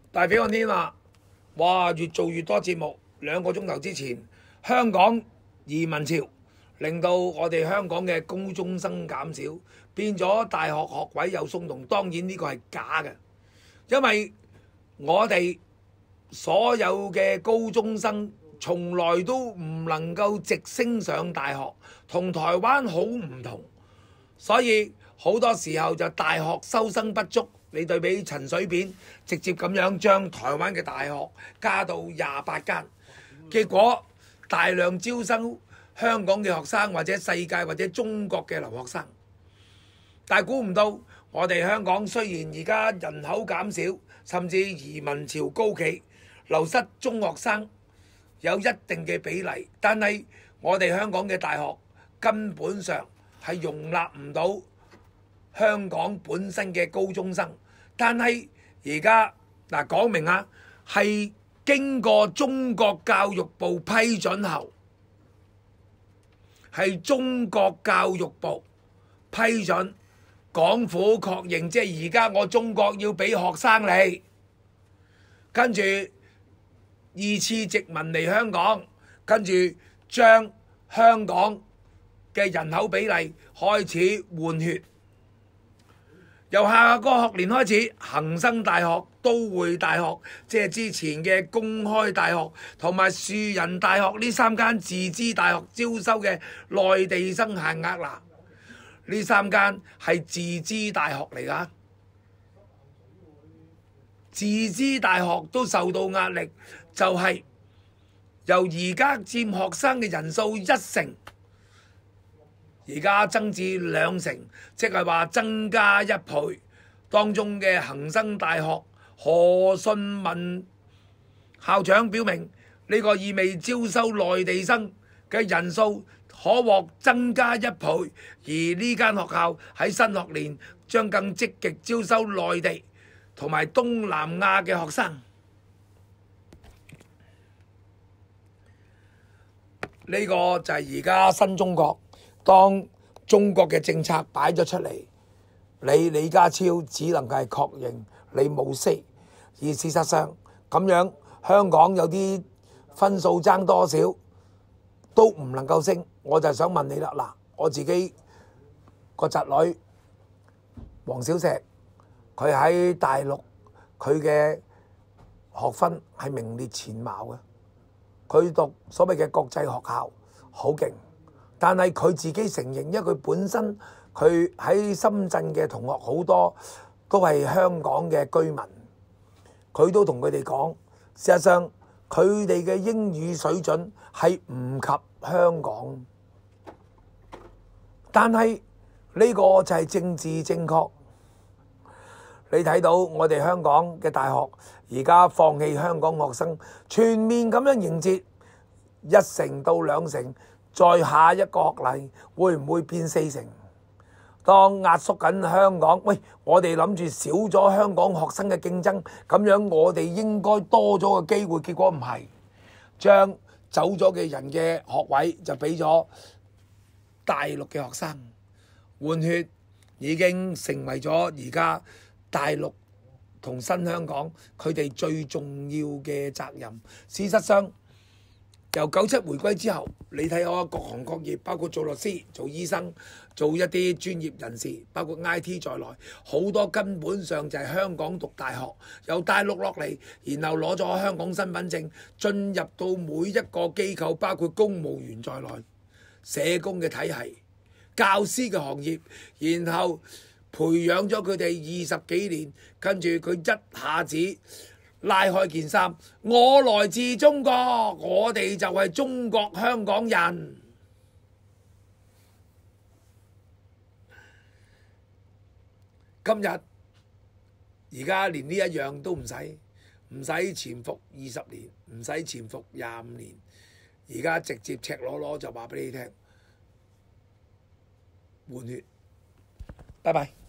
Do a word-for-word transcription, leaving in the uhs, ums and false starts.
大飛看天話：哇，越做越多節目。兩個鐘頭之前，香港移民潮令到我哋香港嘅高中生減少，變咗大學學位又鬆動。當然呢個係假嘅，因為我哋所有嘅高中生從來都唔能夠直升上大學，同台灣好唔同，所以好多時候就大學收生不足。你對比陳水扁直接咁樣將台灣嘅大學加到廿八間，結果大量招生香港嘅學生或者世界或者中國嘅留學生，但係估唔到我哋香港雖然而家人口減少，甚至移民潮高企，流失中學生有一定嘅比例，但係我哋香港嘅大學根本上係容納唔到香港本身嘅高中生。但係而家嗱講明啊，係經過中國教育部批准後，係中國教育部批准，港府確認，即係而家我中國要俾學生嚟，跟住二次殖民嚟香港，跟住將香港嘅人口比例開始換血。由下個學年開始，恒生大學、都會大學，即係之前嘅公開大學同埋樹仁大學呢三間自資大學招收嘅內地生限額啦。呢三間係自資大學嚟㗎，自資大學都受到壓力，就係由而家佔學生嘅人數一成，而家增至兩成，即係話增加一倍。當中嘅恒生大學何信文校長表明，呢個意味招收內地生嘅人數可獲增加一倍，而呢間學校喺新學年將更積極招收內地同埋東南亞嘅學生。呢個就係而家新中國。當中國嘅政策擺咗出嚟，你李家超只能夠係確認你冇 say， 而事實上咁樣香港有啲分數爭多少都唔能夠升。我就想問你啦，嗱，我自己個侄女黃小石，佢喺大陸佢嘅學分係名列前茅嘅，佢讀所謂嘅國際學校好勁。但係佢自己承認，因為佢本身佢喺深圳嘅同學好多都係香港嘅居民，佢都同佢哋講，事實上佢哋嘅英語水準係唔及香港。但係呢個就係政治正確。你睇到我哋香港嘅大學而家放棄香港學生，全面咁樣迎接一成到兩成。再下一個學例會唔會變四成？當壓縮緊香港，喂，我哋諗住少咗香港學生嘅競爭，咁樣我哋應該多咗個機會，結果唔係，將走咗嘅人嘅學位就俾咗大陸嘅學生，換血已經成為咗而家大陸同新香港佢哋最重要嘅責任。事實上，由九七回歸之後，你睇下各行各業，包括做律師、做醫生、做一啲專業人士，包括 I T 在內，好多根本上就係香港讀大學，由大陸落嚟，然後攞咗香港身份證，進入到每一個機構，包括公務員在內、社工嘅體系、教師嘅行業，然後培養咗佢哋二十幾年，跟住佢一下子拉開件衫，我來自中國，我哋就係中國香港人。今日而家連呢一樣都唔使，唔使潛伏二十年，唔使潛伏廿五年，而家直接赤裸裸就話俾你聽，換血。拜拜。